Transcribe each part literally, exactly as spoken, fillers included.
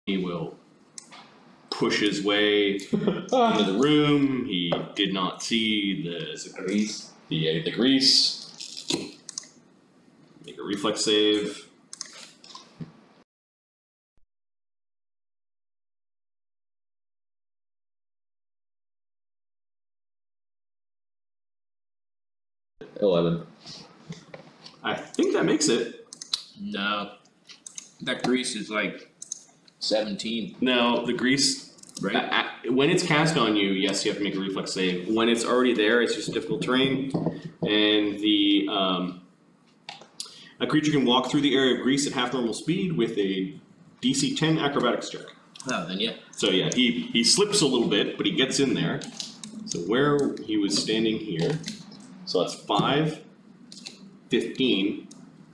He will push his way into the room. He did not see the, the grease. The, the grease. Make a reflex save. Eleven. I think that makes it. No. That grease is like seventeen. No, the grease, right? Uh, when it's cast on you, yes, you have to make a reflex save. When it's already there, it's just difficult terrain, and the um, a creature can walk through the area of grease at half normal speed with a D C ten acrobatics check. Oh, then yeah. So yeah, he he slips a little bit, but he gets in there. So where he was standing here, so that's five, fifteen.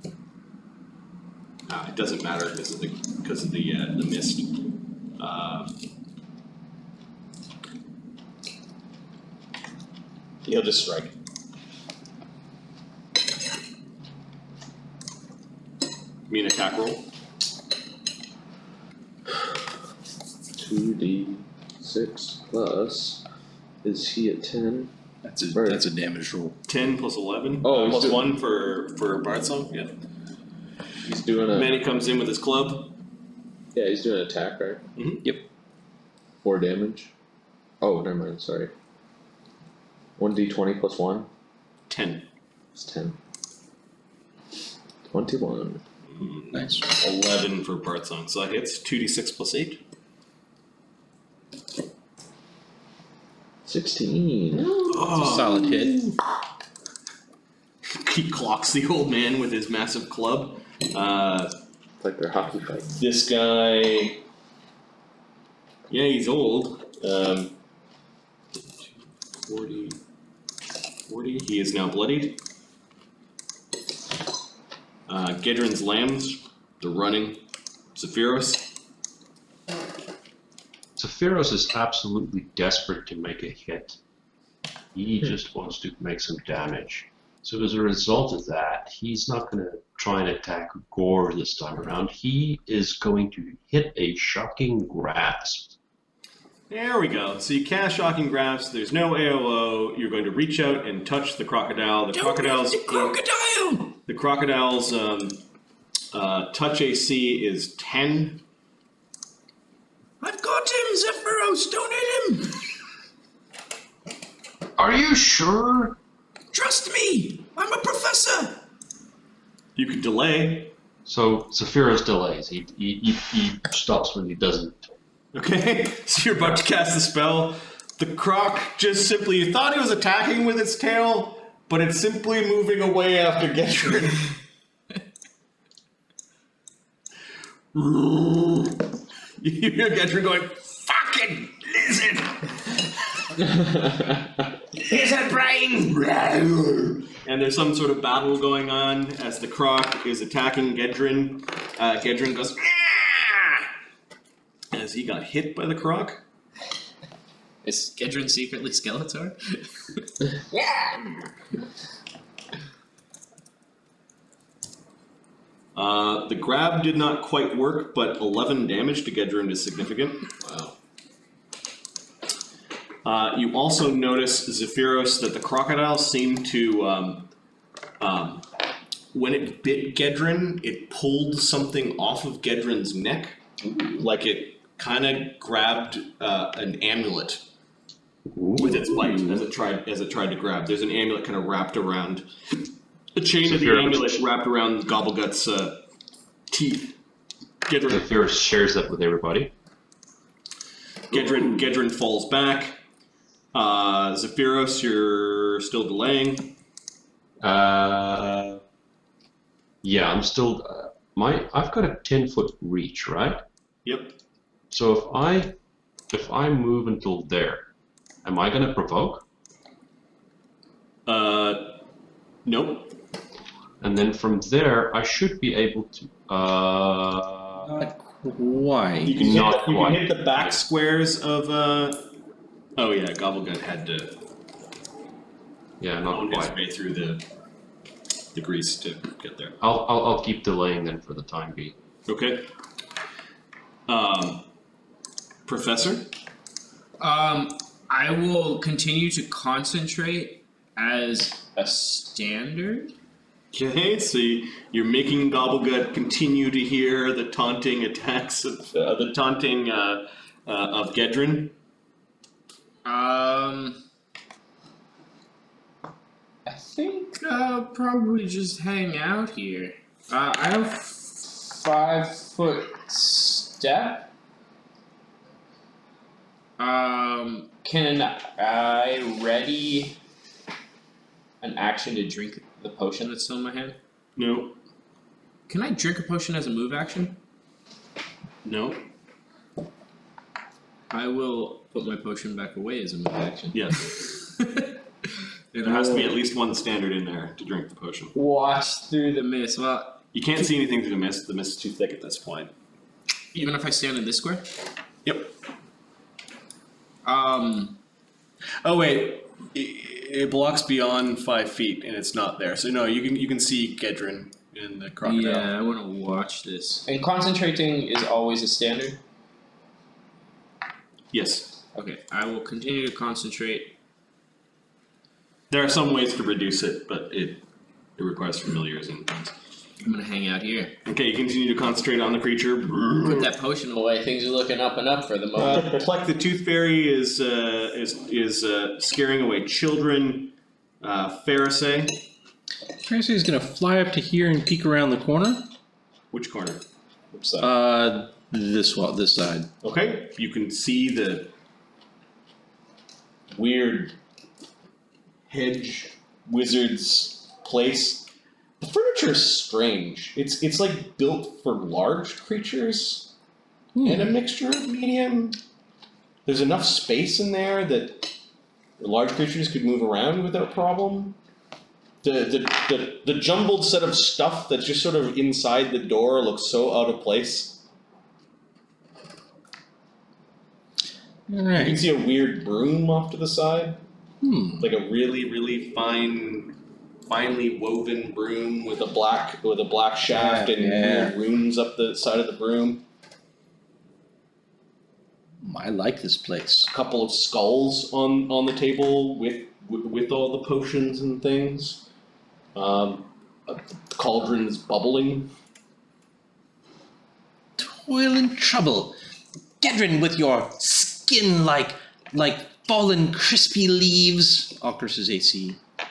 Ah, it doesn't matter because of the because of the uh, the mist. Uh, he'll just strike. Give me an attack roll. Two D six plus. Is he at ten? That's a Right. that's a damage roll. Ten plus eleven. Oh, uh, he's plus doing- one for for Bardsong. Yeah. He's doing a. Manny comes in with his club. Yeah, he's doing an attack, right? Mm-hmm. Yep. Four damage. Oh, never mind. Sorry. One D twenty plus one. Ten. It's ten. Twenty-one. Mm, Nice. Eleven for Bardsong. So that hits two d six plus eight. Sixteen. Oh. It's a solid hit. He clocks the old man with his massive club. Uh, It's like their hockey fight. this guy, yeah, he's old. Um, forty, forty. He is now bloodied. Uh, Gaedran's lambs, they're running. Zephyros. Zephyros is absolutely desperate to make a hit. He just wants to make some damage. So as a result of that, he's not going to try and attack Gore this time around. He is going to hit a shocking grasp. There we go. So you cast Shocking Grasp. There's no A O O. You're going to reach out and touch the crocodile. The Don't crocodile's touch the crocodile! the crocodile's um, uh, touch A C is ten. I've got him, Zephyros! Don't hit him! Are you sure? Trust me! I'm a professor! You could delay. So Zephyros delays. He, he, he, he stops when he doesn't. Okay, so you're about to cast the spell. The croc just simply, you thought he was attacking with its tail, but it's simply moving away after Gaedran. You hear Gaedran going, fucking lizard! Lizard brain! And there's some sort of battle going on as the croc is attacking Gaedran. Uh, Gaedran goes, "Ah!" As he got hit by the croc. Is Gaedran secretly Skeletor? Uh, the grab did not quite work, but eleven damage to Gaedran is significant. Wow. Uh, you also notice, Zephyros, that the crocodile seemed to, um, um, when it bit Gaedran, it pulled something off of Gaedran's neck, like it kind of grabbed uh, an amulet with its bite as it tried as it tried to grab. There's an amulet kind of wrapped around. The chain of the Zephyros. amulet wrapped around Gobblegut's uh, teeth. Gaedran, Zephyros shares that with everybody. Gaedran, Gaedran falls back. Uh, Zephyros, you're still delaying. Uh, yeah, I'm still. Uh, my I've got a ten foot reach, right? Yep. So if I if I move until there, am I going to provoke? Uh, nope. And then from there, I should be able to. Uh, Not quite. You can, Not hit, you can quite. hit the back squares of. Uh, oh yeah, Gobblegut had to yeah, not own his quite. way through the the grease to get there. I'll, I'll I'll keep delaying then for the time being. Okay. Um, Professor? Um, I will continue to concentrate as a standard. Okay, so you, you're making Gobblegut continue to hear the taunting attacks of uh, the taunting uh, uh, of Gaedran. Um, I think I'll probably just hang out here. Uh, I have five foot step. Um, can I ready an action to drink the potion that's still in my hand? No. Can I drink a potion as a move action? No. I will put my potion back away as a move action. Yes. And There has to be I'll at least one standard in there to drink the potion. watch through the mist. Well, You can't see anything through the mist. The mist is too thick at this point. even if I stand in this square? Yep. Um, Oh wait, it, it blocks beyond five feet, and it's not there. So no, you can you can see Gaedran in the crocodile. yeah, I want to watch this. And concentrating is always a standard? Yes. Okay, I will continue to concentrate. There are some ways to reduce it, but it it requires familiars and things. I'm gonna hang out here. Okay, you continue to concentrate on the creature. Put that potion away. Things are looking up and up for the moment. Uh, Pluck the Tooth Fairy is uh, is is uh, scaring away children. Uh, Ferosae. Ferosae is gonna fly up to here and peek around the corner. Which corner? Which side? Uh, this one, this side. Okay, you can see the weird hedge wizard's place. The furniture is strange. It's it's like built for large creatures Hmm. and a mixture of medium. There's enough space in there that large creatures could move around without problem. The the, the the jumbled set of stuff that's just sort of inside the door looks so out of place. All You can right. see a weird broom off to the side. Hmm. Like a really, really fine, finely woven broom with a black with a black shaft Yeah, and yeah. weird runes up the side of the broom. I like this place. A couple of skulls on, on the table with, with with all the potions and things. Um, a cauldron is bubbling. Toil and trouble. Gaedran with your skin like like fallen crispy leaves. I'll curse his A C.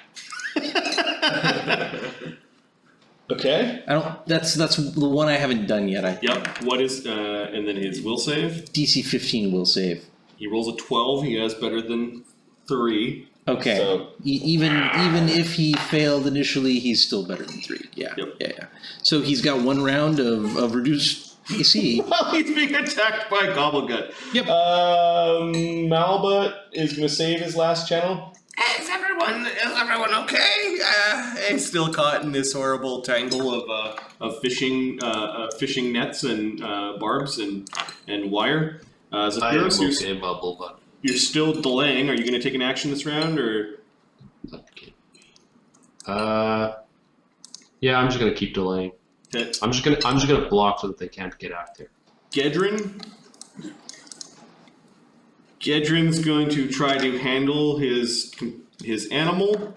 Okay. I don't. That's that's the one I haven't done yet. I Yep. What is uh, and then his will save. D C fifteen will save. He rolls a twelve. He has better than three. Okay. So E- even even if he failed initially, he's still better than three. Yeah. Yep. Yeah. Yeah. So he's got one round of, of reduced A C. while he's being attacked by Gobblegut. Yep. Um, Malbut is going to save his last channel. Is everyone, is everyone okay? Uh, he's still caught in this horrible tangle of uh, of fishing uh, uh, fishing nets and uh, barbs and and wire. Uh, I am Zephyros, you're, okay, Bubble, but you're still delaying. Are you going to take an action this round, or okay. Uh, yeah, I'm just gonna keep delaying. okay. I'm just gonna I'm just gonna block so that they can't get out there. Gaedran? Gaedran's going to try to handle his his animal.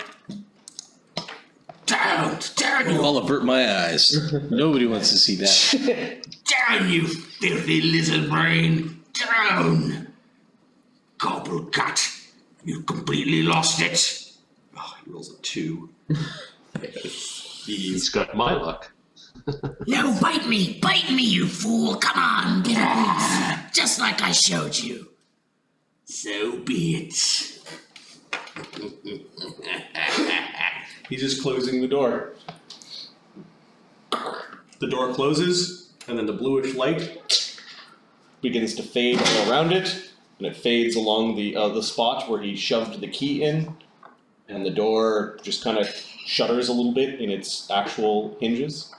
Down, down, you, I'll avert my eyes. Nobody wants to see that. down, you filthy lizard brain. Down. Gobblegut, you completely lost it. Oh, he rolls a two. He's He's got my luck. No, bite me, bite me, you fool! Come on, get a piece, just like I showed you. So be it. He's just closing the door. The door closes, and then the bluish light begins to fade all around it, and it fades along the uh, the spot where he shoved the key in, and the door just kind of shudders a little bit in its actual hinges.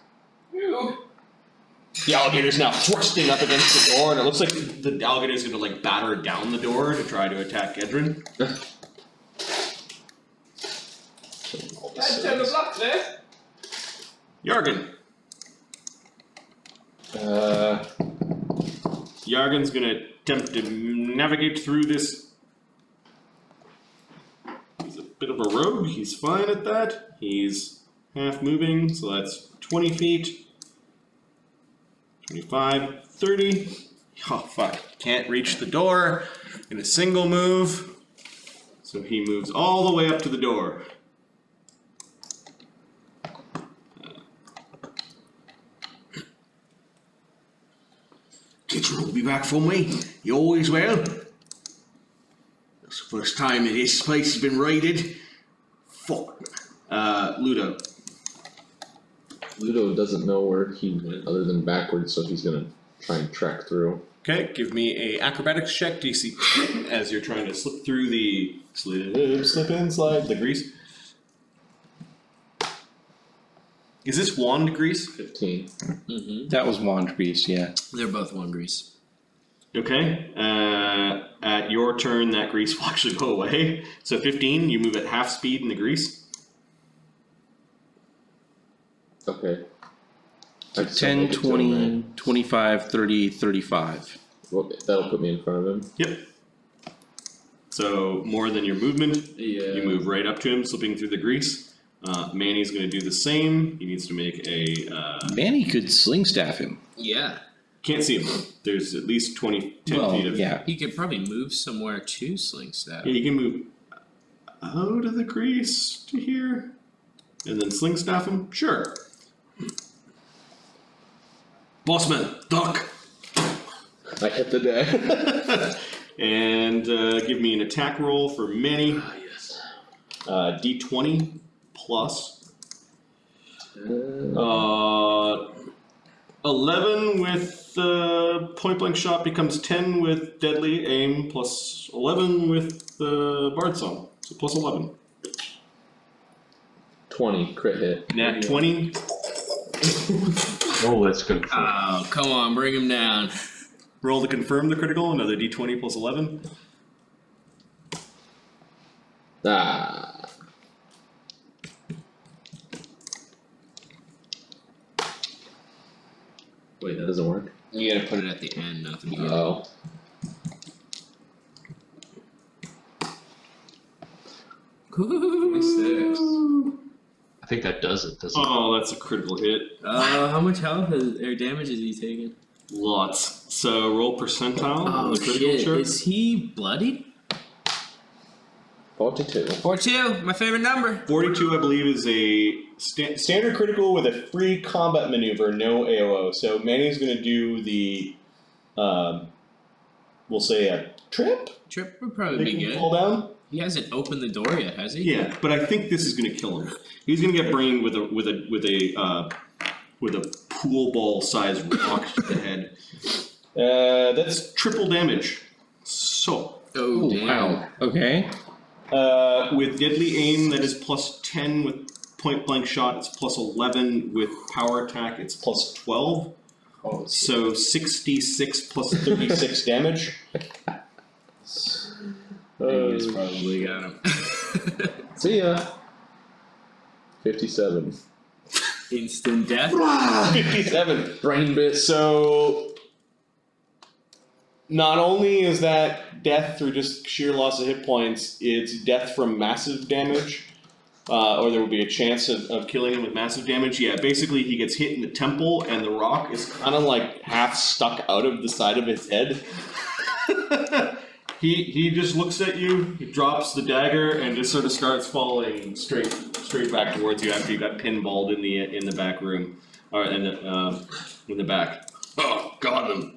The alligator's now thrusting up against the door, and it looks like the alligator's going to like batter down the door to try to attack Gaedran. Turn the block there. Yargan. Uh, Yargan's gonna attempt to navigate through this. He's a bit of a rogue. He's fine at that. He's half moving, so that's twenty feet. twenty-five, thirty. Oh, fuck. Can't reach the door in a single move. So he moves all the way up to the door. Gaedran will be back for me. You always will. That's the first time that this place has been raided. Fuck. Uh, Luudo. Luudo doesn't know where he went other than backwards, so he's gonna try and track through. Okay, give me a acrobatics check, D C as you're trying to slip through the slip, slip in, slide the grease. Is this wand grease? Fifteen. Mm-hmm. That was wand grease, yeah. They're both one grease. Okay. Uh, at your turn, that grease will actually go away. So fifteen, you move at half speed in the grease. Okay. I just ten, don't make it to him, twenty, right? twenty-five, thirty, thirty-five. Well, that'll put me in front of him. Yep. So more than your movement, Yeah. you move right up to him, slipping through the grease. Uh, Manny's going to do the same. He needs to make a. Uh, Manny could sling staff him. Yeah. can't see him. There's at least twenty, ten Well, feet of. yeah. He could probably move somewhere to sling staff. Yeah, you can move out of the grease to here, and then sling staff him. Sure. Bossman, duck. I hit the deck. And uh, give me an attack roll for Manny. Ah, yes. Uh, D twenty plus. Uh, Uh, eleven with uh, point blank shot becomes ten with deadly aim plus eleven with the bard song. So plus eleven. Twenty crit hit. Nat twenty. Oh, that's good. Oh, come on, bring him down. Roll to confirm the critical. Another D twenty plus eleven. Ah. Wait, that doesn't work. You gotta put it at the end, not the beginning. Oh. twenty-six. I think that does it, doesn't it? Oh, that's a critical hit. Uh, how much health is, or damage is he taking? Lots. So roll percentile on Oh the critical shit, chart. is he bloodied? Forty-two. Forty-two, my favorite number. forty-two, I believe, is a sta- standard critical with a free combat maneuver, no A O O. So Manny's going to do the, um, we'll say a trip. Trip would probably They be can good. fall down. He hasn't opened the door yet, has he? Yeah, but I think this is going to kill him. He's going to get brained with a with a with a uh, with a pool ball sized rock to the head. Uh, that's triple damage. So Oh, Ooh, damn. wow. Okay. uh, with deadly aim, that is plus ten. With point blank shot, it's plus eleven. With power attack, it's plus twelve. Oh, So sixty-six plus thirty-six damage. He's probably got him. See ya. Fifty-seven. Instant death. fifty-seven. Brain bit. So, not only is that death through just sheer loss of hit points, it's death from massive damage, uh, or there will be a chance of, of killing him with massive damage. Yeah, basically he gets hit in the temple, and the rock is kind of like half stuck out of the side of his head. he he just looks at you, he drops the dagger, and just sort of starts falling straight straight back towards you after you got pinballed in the in the back room, or in the um, in the back. Oh, got him.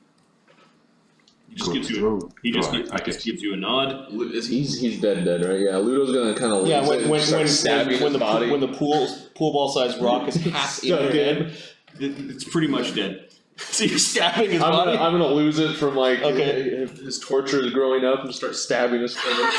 He just Good gives you. throw. He just, Right, gives, I just guess. gives you a nod. He's he's dead dead, right? Yeah, Ludo's gonna kind of Yeah, when when when, stabbing when, when his the body. when the pool pool ball sized rock is half in So your dead. head, it, it's pretty much dead. So you're stabbing his I'm body. gonna, I'm gonna lose it from like Okay. his torture is growing up and start stabbing his face.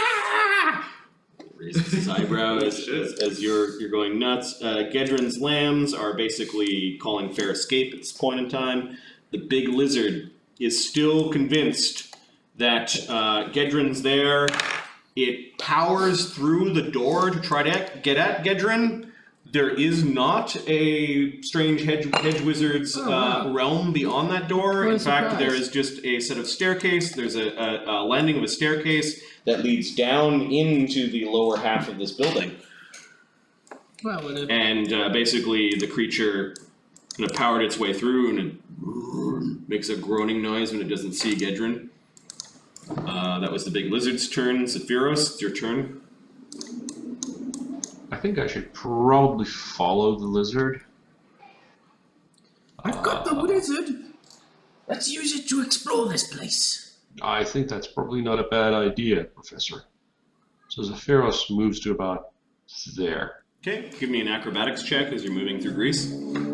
Raises his eyebrow as, as, as you're you're going nuts. Uh, Gaedran's lambs are basically calling fair escape at this point in time. The big lizard is still convinced that uh, Gaedran's there. It powers through the door to try to get at Gaedran, There is not a strange hedge, hedge wizard's Oh, wow. uh, realm beyond that door. What a In fact, surprise. there is just a set of staircase. There's a, a, a landing of a staircase that leads down into the lower half of this building. Well, what if- And uh, basically, the creature kind of powered its way through, and it makes a groaning noise when it doesn't see Gaedran. Uh, that was the big lizard's turn. Zephyros, it's your turn. I think I should probably follow the lizard. I've got the Uh, wizard. Let's use it to explore this place. I think that's probably not a bad idea, Professor. So Zephyros moves to about there. Okay, give me an acrobatics check as you're moving through Greece.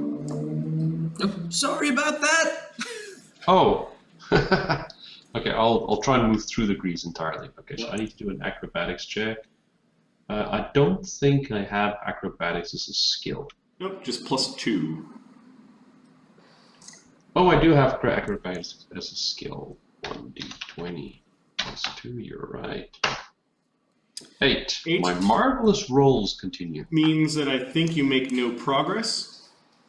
Sorry about that. Oh! Okay, I'll, I'll try and move through the grease entirely. Okay, so I need to do an acrobatics check. Uh, I don't think I have acrobatics as a skill. Nope, just plus two. Oh, I do have cra- acrobatics as a skill. one d twenty plus two, you're right. Eight. Eight. My marvelous rolls continue. Means that I think you make no progress.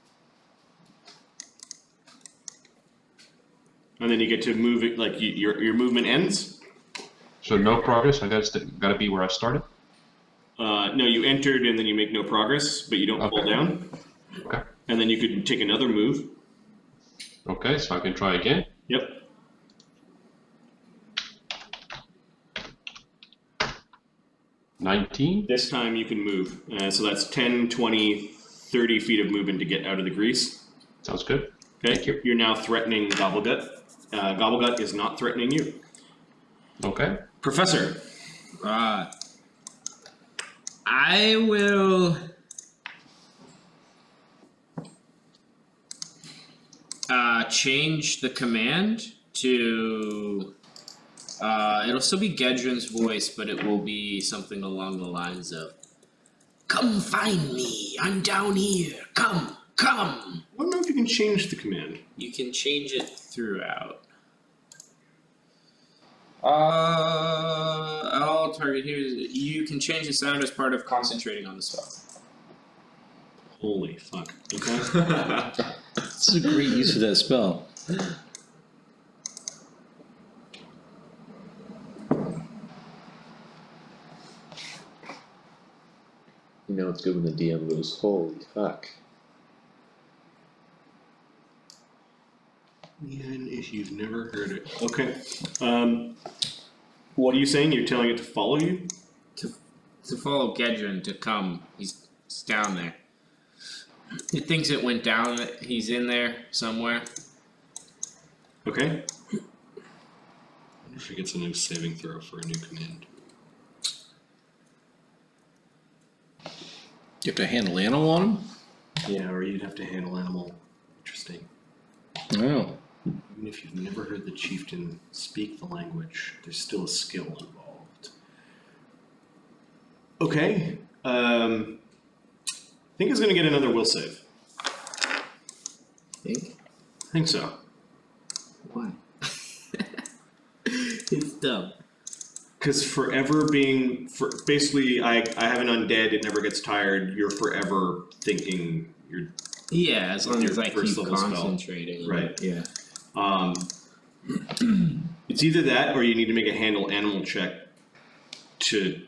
And then you get to move it, like you, your your movement ends. So no progress, I gotta, st- gotta be where I started? Uh, no, you entered and then you make no progress, but you don't fall Okay. down. Okay. And then you could take another move. Okay, so I can try again. Yep. nineteen. This time you can move. Uh, so that's ten, twenty, thirty feet of movement to get out of the grease. Sounds good. Okay, Thank you. you're now threatening Gobblegut. Uh, Gobblegut is not threatening you. Okay. Professor. Uh, I will. Uh, change the command to. Uh, it'll still be Gaedran's voice, but it will be something along the lines of, Come find me. I'm down here. Come, come. I don't know if you can change the command. you can change it throughout. Uh, I'll target here. You can change the sound as part of concentrating on the spell. Holy fuck. Okay. That's a great use of that spell. You know, it's good when the D M goes, holy fuck. Even if you've never heard it. Okay. Um, what are you saying? You're telling it to follow you? To follow Gaedran to come. He's, he's down there. It thinks it went down. That he's in there somewhere. Okay. I wonder if it gets a new saving throw for a new command. You have to handle animal on him? Yeah, or you'd have to handle animal. Interesting. Oh. Even if you've never heard the chieftain speak the language, there's still a skill involved. Okay. Um, I think it's going to get another will save. Think? I think so. Why? It's dumb. Because forever being, for basically, I, I have an undead, it never gets tired, you're forever thinking you're, Yeah, as long Your as I first keep level spell. concentrating. on Right. it, Yeah. um, it's either that or you need to make a handle animal check to,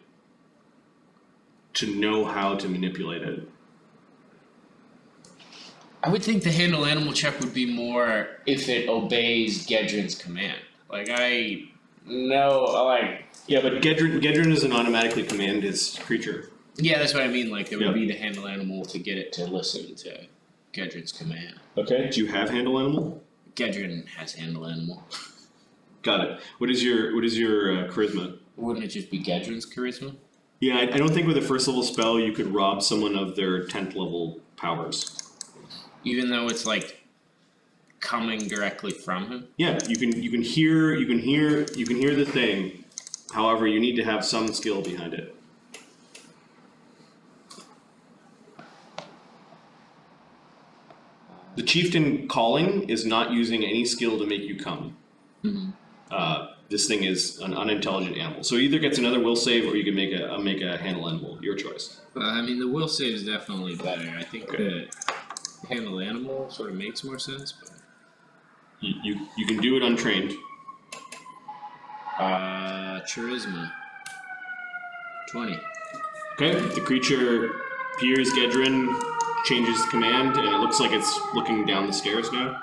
to know how to manipulate it. I would think the handle animal check would be more if it obeys Gaedran's command. Like I know, like Yeah, but Gaedran, Gaedran doesn't automatically command his creature. yeah, that's what I mean. Like it would Yeah. be the handle animal to get it to listen to Gaedran's command. Okay. Do you have handle animal? Gaedran has handle animal. Got it. What is your, what is your uh, charisma? Wouldn't it just be Gaedran's charisma? Yeah, I, I don't think with a first level spell you could rob someone of their tenth level powers. Even though it's like coming directly from him. Yeah, you can you can hear you can hear you can hear the thing. However, you need to have some skill behind it. The chieftain calling is not using any skill to make you come. Mm-hmm. Uh, this thing is an unintelligent animal. So it either gets another will save, or you can make a uh, make a handle animal. Your choice. Uh, I mean, the will save is definitely better. I think Okay. the handle animal sort of makes more sense. But You you, you can do it untrained. uh, charisma. Twenty. Okay. The creature hears Gaedran, changes command, and it looks like it's looking down the stairs now.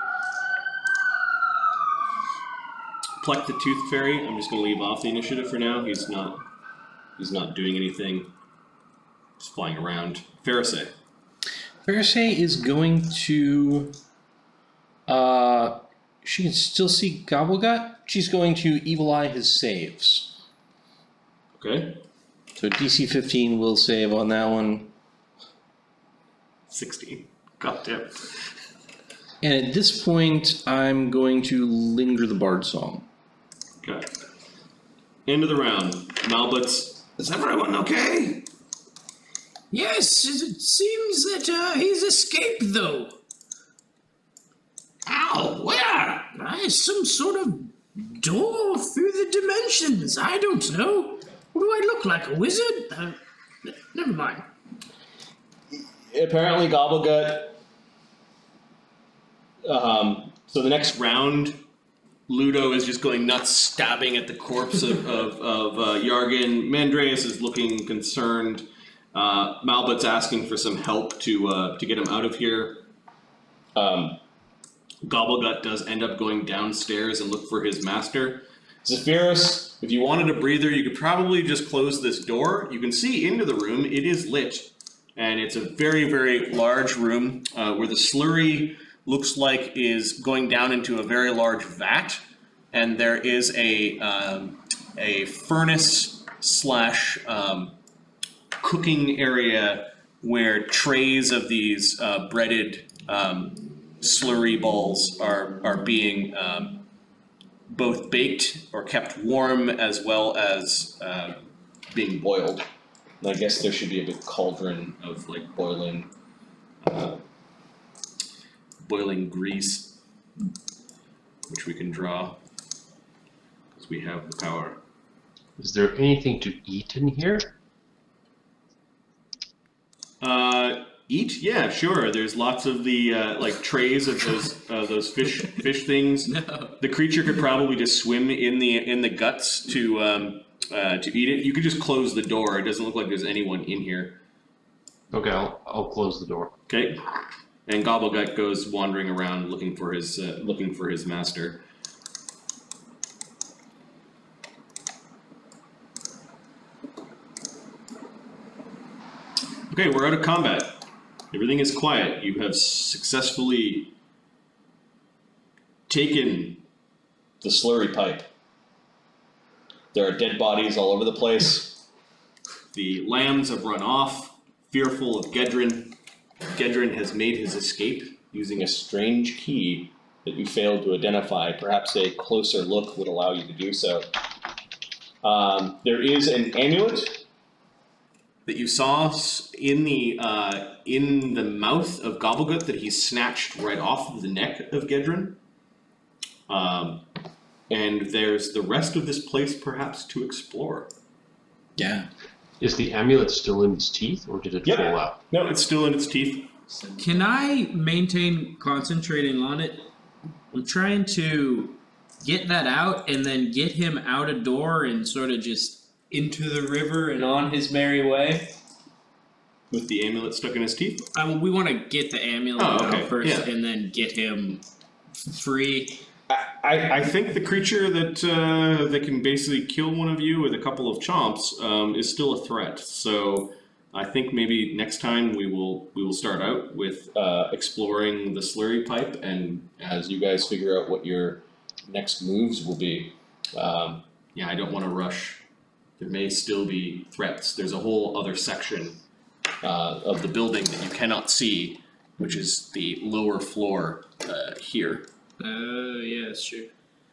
Pluck the Tooth Fairy. I'm just going to leave off the initiative for now. He's not. He's not doing anything. He's flying around. Ferosae. Ferosae is going to. Uh, she can still see Gobblegut. She's going to Evil Eye his saves. Okay. So D C fifteen will save on that one. Sixteen. God damn. And at this point, I'm going to linger the Bard Song. Okay. End of the round. Malbutz. Is everyone okay? Yes, it seems that uh, he's escaped, though. Ow, where? Uh, some sort of door through the dimensions. I don't know. What do I look like, a wizard? Uh, n- never mind. Apparently Gobblegut. Um, so the next round, Luudo is just going nuts, stabbing at the corpse of, of, of uh, Yargan. Mandreas is looking concerned. Uh, Malbut's asking for some help to uh, to get him out of here. Um, Gobblegut does end up going downstairs and look for his master. Zephyros, if you wanted a breather, you could probably just close this door. You can see into the room. It is lit. And it's a very, very large room uh, where the slurry looks like is going down into a very large vat. And there is a, um, a furnace slash um, cooking area where trays of these uh, breaded um, slurry balls are, are being um, both baked or kept warm, as well as uh, being boiled. And I guess there should be a big cauldron of like boiling, uh, boiling grease, which we can draw because we have the power. Is there anything to eat in here? Uh, eat? Yeah, sure. There's lots of the uh, like trays of those uh, those fish fish things. no. The creature could probably just swim in the in the guts to um, uh, to eat it. You could just close the door. It doesn't look like there's anyone in here. Okay, I'll, I'll close the door. Okay, and Gobblegut goes wandering around looking for his uh, looking for his master. Okay, we're out of combat. Everything is quiet. You have successfully taken the Slurry Pipe. There are dead bodies all over the place. The lambs have run off, fearful of Gaedran. Gaedran has made his escape using a strange key that you failed to identify. Perhaps a closer look would allow you to do so. Um, there is an amulet that you saw in the uh, in the mouth of Gobblegut that he snatched right off of the neck of Gaedran. Um, and there's the rest of this place perhaps to explore. Yeah. Is the amulet still in its teeth, or did it Yep. fall out? No, it's still in its teeth. Can I maintain concentrating on it? I'm trying to get that out and then get him out a door and sort of just into the river and on his merry way. With the amulet stuck in his teeth? I mean, we want to get the amulet Oh, okay, out first yeah. and then get him free. I, I, I think the creature that uh, that can basically kill one of you with a couple of chomps um, is still a threat. So I think maybe next time we will we will start out with uh, exploring the Slurry Pipe, and as you guys figure out what your next moves will be, um, yeah, I don't want to rush. There may still be threats. There's a whole other section uh, of the building that you cannot see, which is the lower floor uh, here. Oh, uh, yeah, that's true.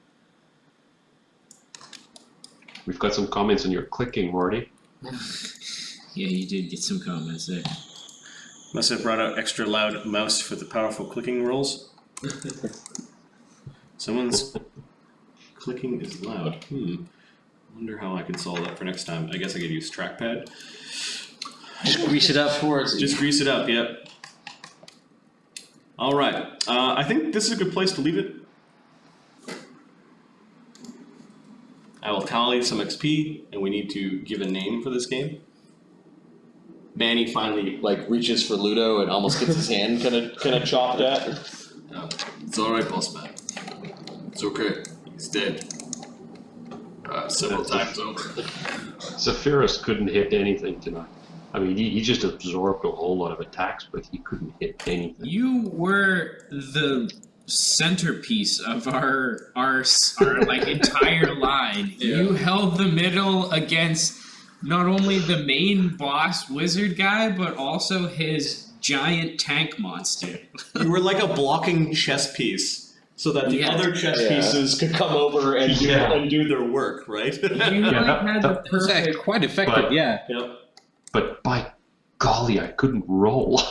We've got some comments on your clicking, Morty. Yeah, you did get some comments there. Must have brought out extra loud mouse for the powerful clicking rolls. Someone's clicking is loud. Hmm. Wonder how I can solve that for next time. I guess I could use trackpad. Just grease it up. Just grease it up, yep. Alright. Uh, I think this is a good place to leave it. I will tally some X P, and we need to give a name for this game. Manny finally like reaches for Luudo and almost gets his hand kind of kind of chopped at. No, it's alright, boss man. It's okay. He's dead. Uh, several times over. Zephyros couldn't hit anything tonight. I mean, he, he just absorbed a whole lot of attacks, but he couldn't hit anything. You were the centerpiece of our our, our like entire line. Yeah. You held the middle against not only the main boss wizard guy, but also his giant tank monster. You were like a blocking chess piece, so that the Yeah. other chess Yeah. pieces could come over and do Yeah. and do their work, right? You Yeah, like that- had that- the perfect. It's quite effective, But- yeah. Yep. But by golly, I couldn't roll.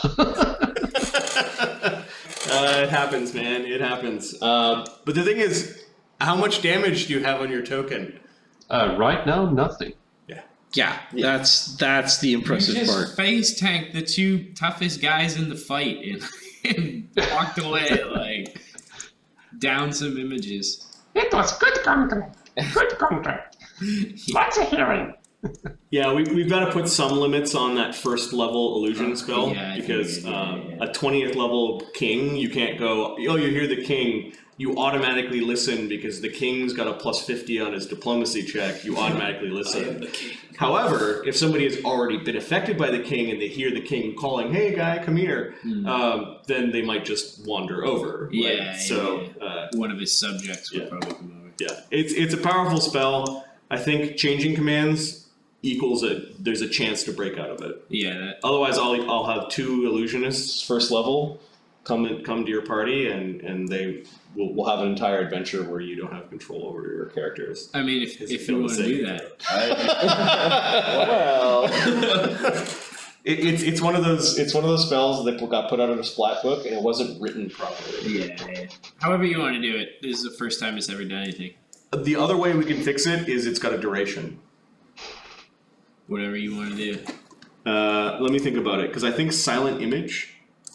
Uh, it happens, man. It happens. Um, but the thing is, how much damage do you have on your token? uh, right now, nothing. Yeah, that's that's the impressive you just part. face tanked the two toughest guys in the fight and, and walked away like down some images. It was good content. Good content. Lots of hearing. Yeah, we, we've got to put some limits on that first level illusion spell, Yeah, I think because we do, um, yeah, yeah. a twentieth level king, you can't go, oh, you hear the king, you automatically listen because the king's got a plus fifty on his diplomacy check, you automatically listen. However, if somebody has already been affected by the king and they hear the king calling, hey guy, come here, Hmm. um, then they might just wander over. right? Yeah, yeah, So, yeah. Uh, One of his subjects would Yeah. probably come over. yeah, it's it's a powerful spell. I think changing commands equals a there's a chance to break out of it. Yeah, that, Otherwise, I'll I'll have two illusionists first level come in, come to your party, and and they will will have an entire adventure where you don't have control over your characters. I mean, if Is if it you fair want to to say? do that, well, it, it's it's one of those it's one of those spells that got put out in a splat book and it wasn't written properly. yeah, yeah. However you want to do it, this is the first time it's ever done anything. The other way we can fix it is it's got a duration. Whatever you want to do. Uh, let me think about it, because I think silent image.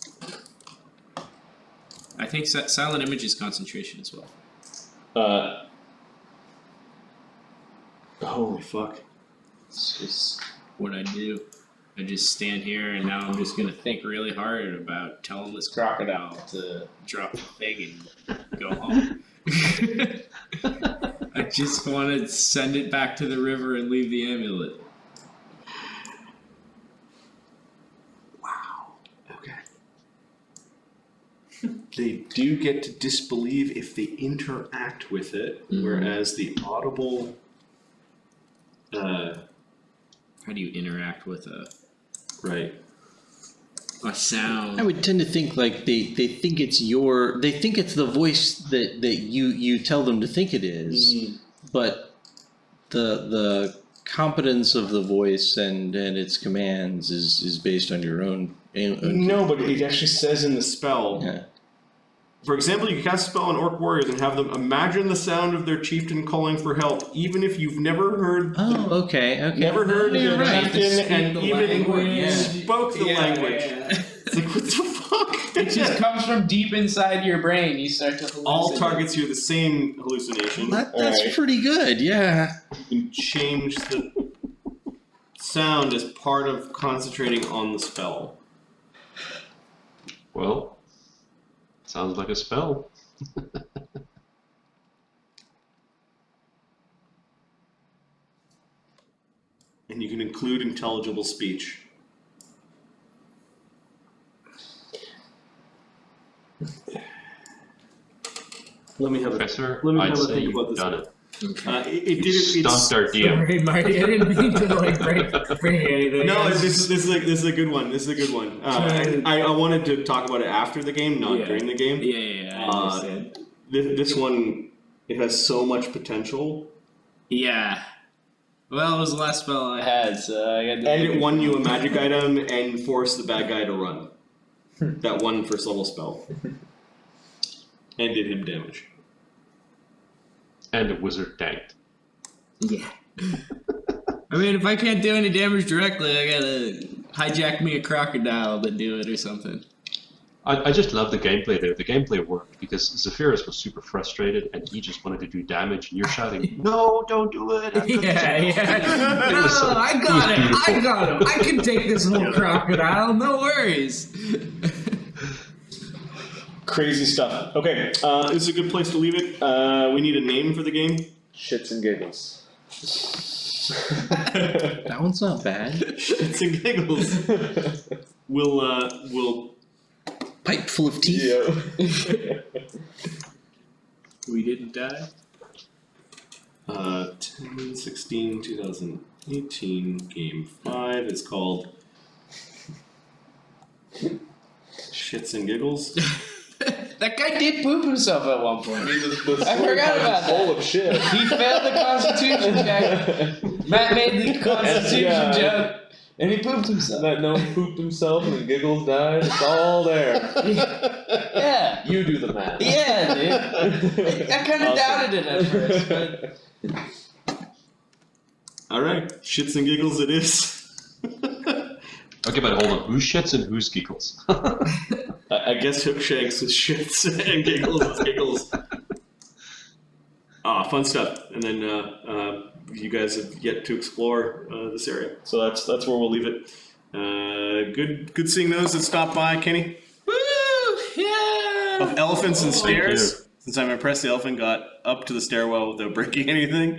I think si- silent image is concentration as well. Uh, holy fuck. It's just, What I do, I just stand here and now I'm just gonna think really hard about telling this crocodile to drop the thing and go home. I just want to send it back to the river and leave the amulet. okay. They do get to disbelieve if they interact with it, Mhm. whereas the audible. Uh, How do you interact with a right. a sound? I would tend to think like they, they think it's your they think it's the voice that, that you, you tell them to think it is, Mhm. but the the competence of the voice and, and its commands is, is based on your own. own No, but it actually says in the spell. Yeah. For example, you can cast a spell on orc warriors and have them imagine the sound of their chieftain calling for help, even if you've never heard. Oh, okay, okay. Never heard You're the right. chieftain Speak and the even language. spoke the Yeah, language. yeah. It's like, what the fuck? It just comes from deep inside your brain. You start to All hallucinate. targets hear the same hallucination. That, that's Alright. pretty good, yeah. You can change the sound as part of concentrating on the spell. Well, sounds like a spell. And you can include intelligible speech. Let me have a Professor, let me I'd have a say think you've about this. done it. Uh, it, it You did it. stumped our D M. Sorry, Marty. I didn't mean to like break, break anything. No, this is this is a, this is a good one. This is a good one. Uh, I, I wanted to talk about it after the game, not Yeah. during the game. Yeah, yeah, yeah. I Uh, understand. This, this one, it has so much potential, Yeah. Well, it was the last spell I had, so I got to. and it won you a magic item and forced the bad guy to run. That one first level spell, and did him damage. and the wizard tanked. Yeah. I mean, if I can't do any damage directly, I gotta hijack me a crocodile to do it or something. I, I just love the gameplay there. The gameplay worked because Zephyros was super frustrated and he just wanted to do damage, and you're shouting, "No, don't do it!" I'm gonna Yeah, do it." yeah. It No, was so- I it got was it. I beautiful. got him. I can take this little crocodile. No worries. Crazy stuff. Okay, uh, this is a good place to leave it. Uh, we need a name for the game. Shits and giggles. That one's not bad. Shits and giggles. We'll uh, we'll. Pipe full of teeth. Yeah. We didn't die. Uh, ten sixteen twenty eighteen game five is called Shits and Giggles. That guy did poop himself at one point. I Slurry forgot Pipe about is full that. of shit. He failed the Constitution check. Matt made the Constitution Yeah. joke, and he pooped himself. That no one pooped himself and the giggles died. It's all there. Yeah. You do the math. Yeah, dude. I kind of Awesome. doubted it at first, but All right, Shits and Giggles it is. Okay, but hold on. Who's shits and who's giggles? I I guess Hookshanks is Shits and Giggles is Giggles. Ah, fun stuff. And then uh, uh, you guys have yet to explore uh, this area, so that's that's where we'll leave it. Uh, good good seeing those that stopped by, Kenny. woo, yeah. Of elephants and Thank you. stairs. Since I'm impressed the elephant got up to the stairwell without breaking anything.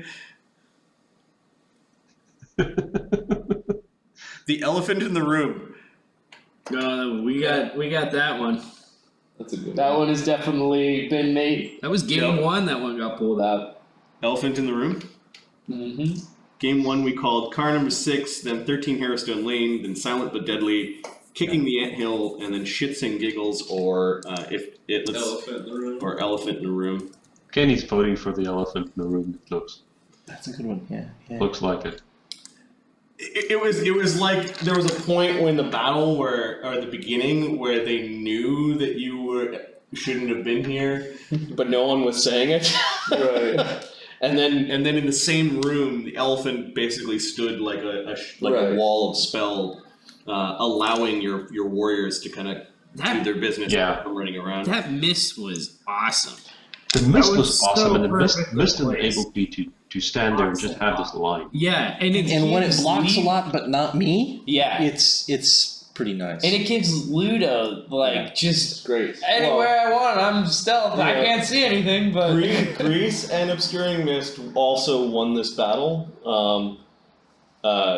The elephant in the room. No, we got we got that one. That's a good That one. one has definitely been made. That was game Yep. one. That one got pulled out. Elephant in the room. Mm-hmm. Game one we called car number six, then thirteen Harrowstone Lane, then Silent but Deadly, Kicking the Anthill, and then Shits and Giggles, or uh, if it let's, Elephant in the room. or Elephant in the Room. Kenny's voting for the elephant in the room. It looks That's a good one. Yeah. yeah. looks like it. It, it was it was like there was a point when the battle where or the beginning where they knew that you were shouldn't have been here, but no one was saying it. Right. And then and then in the same room, the elephant basically stood like a, a sh- like Right. a wall of spell, uh, allowing your your warriors to kind of do That their business Yeah. without running around. that miss was awesome. The mist was was, so awesome, and the mist, perfectly mist placed. enabled me to, to stand there and just have this line. Yeah, and it And when it gives blocks a Lu- lot, but not me, Yeah. it's it's pretty nice. And it gives Luudo, like, Yeah. just Great. anywhere I want. I'm stealth. I Yeah. can't see anything, but. Grease, Grease and Obscuring Mist also won this battle. Um, uh,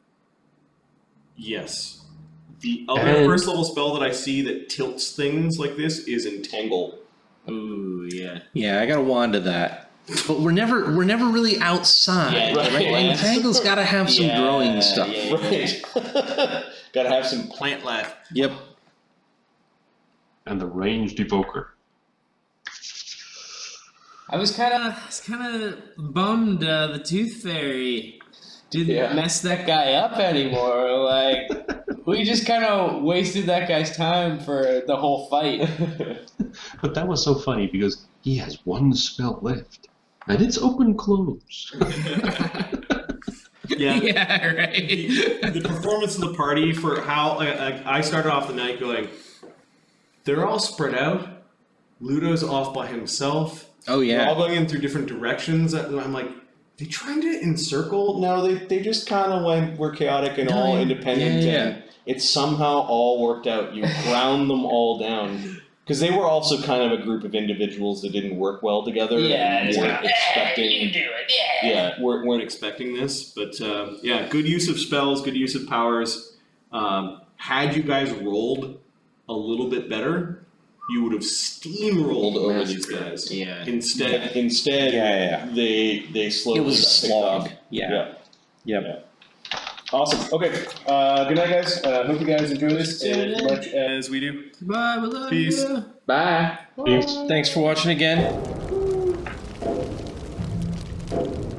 yes. The other And- first level spell that I see that tilts things like this is Entangle. Ooh, yeah. Yeah, I got a wand of that. But we're never we're never really outside, Yeah, right? right. And Tangle's got to have some Yeah, growing stuff. yeah. Right. Gotta have some plant life. Yep. And the ranged evoker. I was kind of. I was kind of bummed uh, the Tooth Fairy didn't Yeah. mess Mess that guy up anymore. Like, we just kind of wasted that guy's time for the whole fight. But that was so funny because he has one spell left. And it's open close. Yeah. Yeah, right. the, the performance of the party for how I, I, I started off the night going, they're all spread out. Luudo's off by himself. Oh They're all yeah. going in through different directions. And I'm like, they trying to encircle? No, they, they just kind of went, were chaotic and No, all yeah. independent. Yeah, yeah, And it somehow all worked out. You ground them all down. Because they were also kind of a group of individuals that didn't work well together. Yeah, and it's weren't like, expecting. you do it, yeah. Yeah, weren't, weren't expecting this, but uh, yeah, good use of spells, good use of powers. Um, had you guys rolled a little bit better, you would have steamrolled over these guys. Yeah. Instead, instead, Yeah, yeah, they they slowly It was a got picked slog. off. Yeah. Yeah. Yep. Awesome. Okay. Uh, good night, guys. Uh, hope you guys enjoy this as much as we do. Bye, we love Peace. you. Bye. Peace. Thanks for watching again.